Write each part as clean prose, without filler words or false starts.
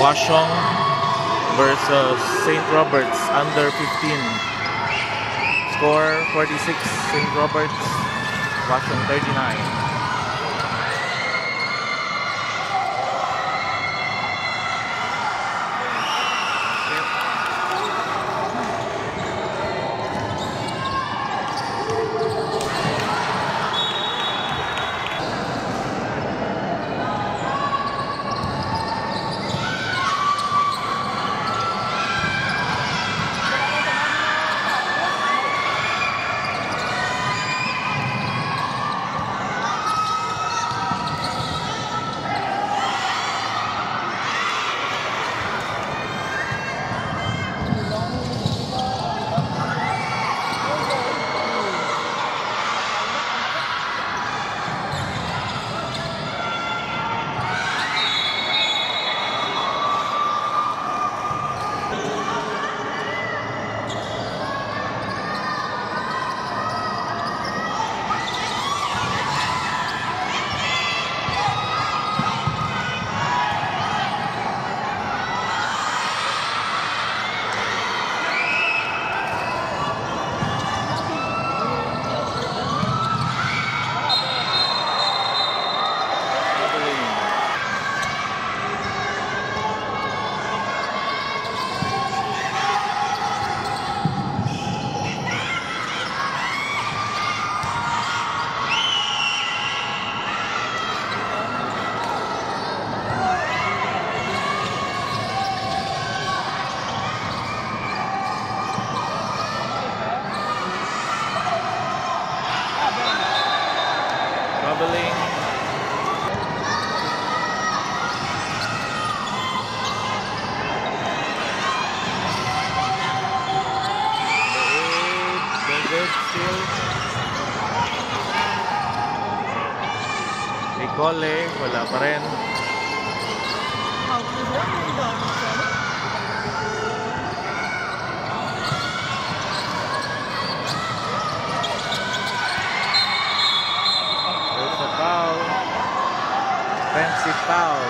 Hwaseong versus St. Roberts under 15. Score 46 St. Roberts, Hwaseong 39. Traveling. Good still. Nicole, wala pa rin. Offensive foul.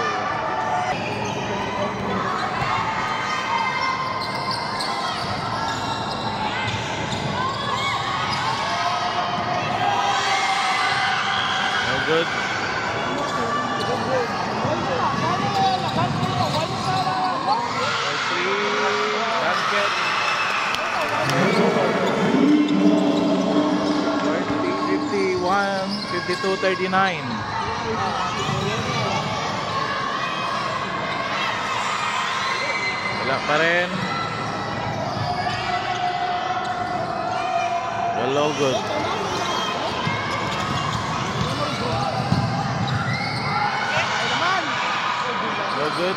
No good. Basket. 51, 52-39. Wala pa rin. Hello, good. No good.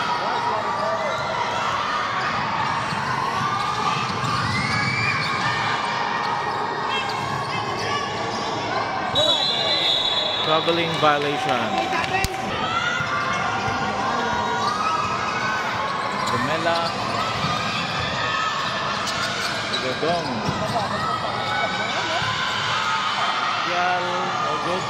Traveling violation. Mela Gadong Yal, no good.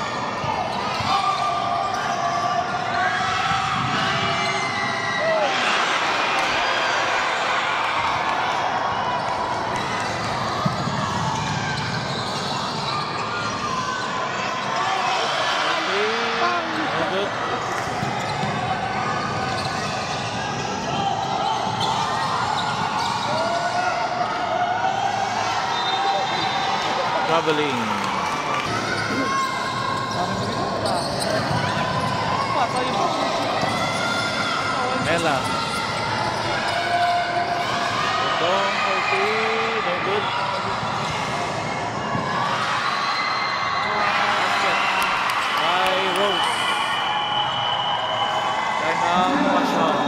Traveling. Mela. Dong, no good. By Rose. Time out, Hwaseong.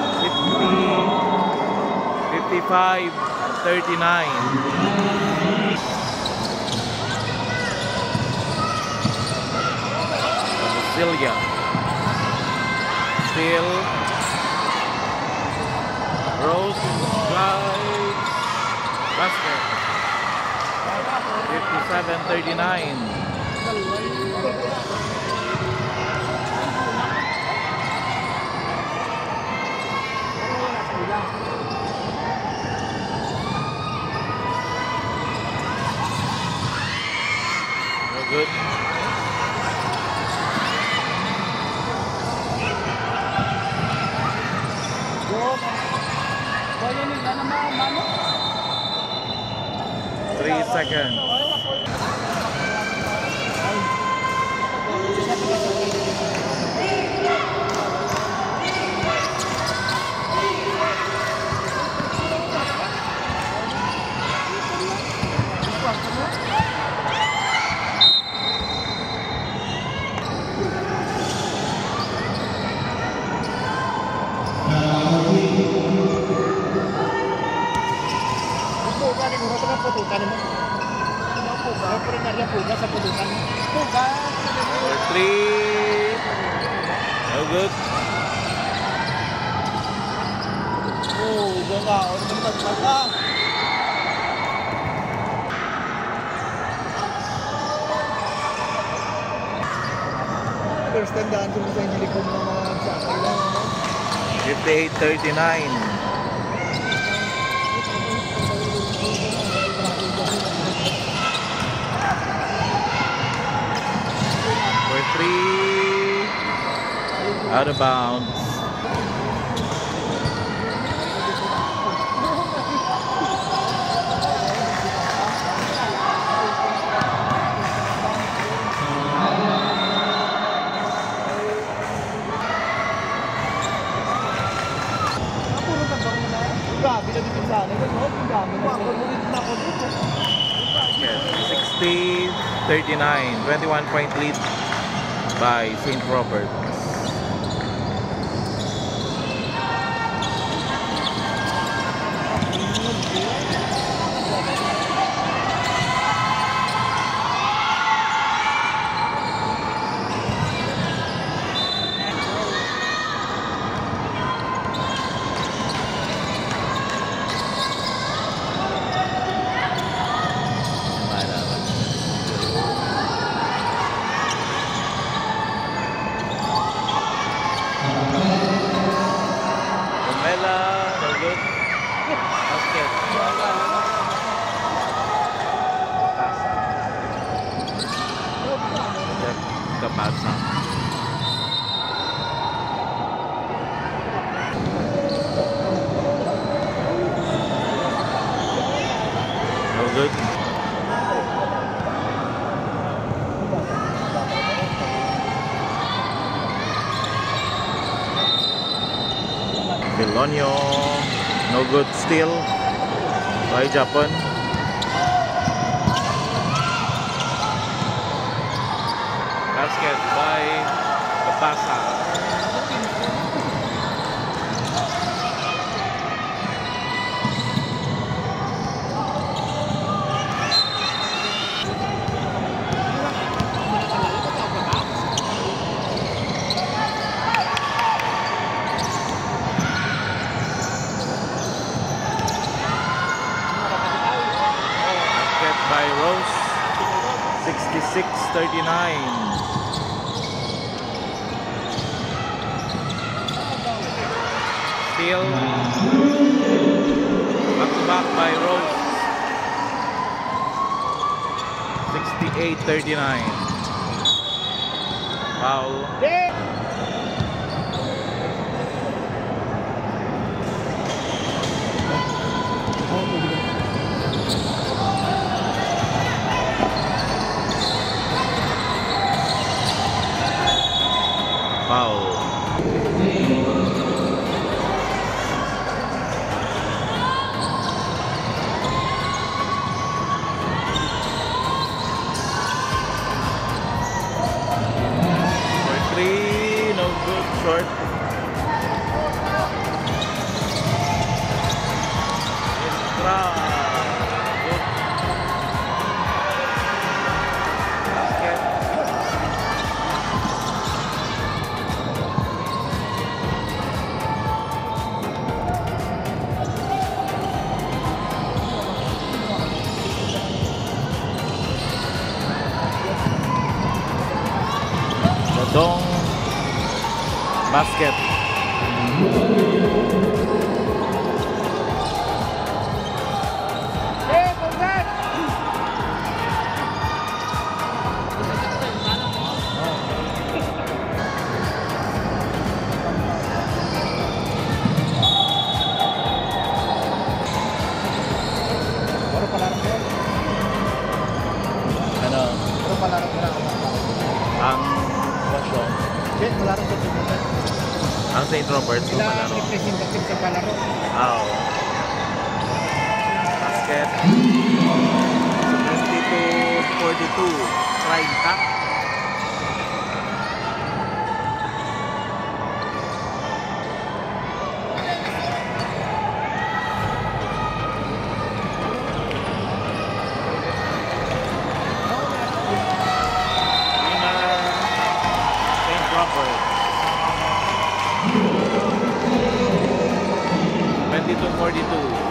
55-39. Celia. Still Rose drives basket. 57-39. 3 seconds. For 3. No good. First time daan ko sa uniform ng mga sakay lang. 58-39. For 3. Out of bounds. Grabe na dito sa akin. Ang dami na siya. 60-39. 21-point lead by St. Robert. Mela, no good. Basket. Kapasa. No good. Belonio, no good still by Japan. Basket by Kapasa. By Rose, 66-39. Steal, back to back by Rose, 68-39. Foul. Foul. For 3, no good, short. Extra. Good. Basket. Dong basket. sports mo Sila palaro. representative sa palaro. Oo. Basket. 22-42. Prime top. St. Crawford. 22-42.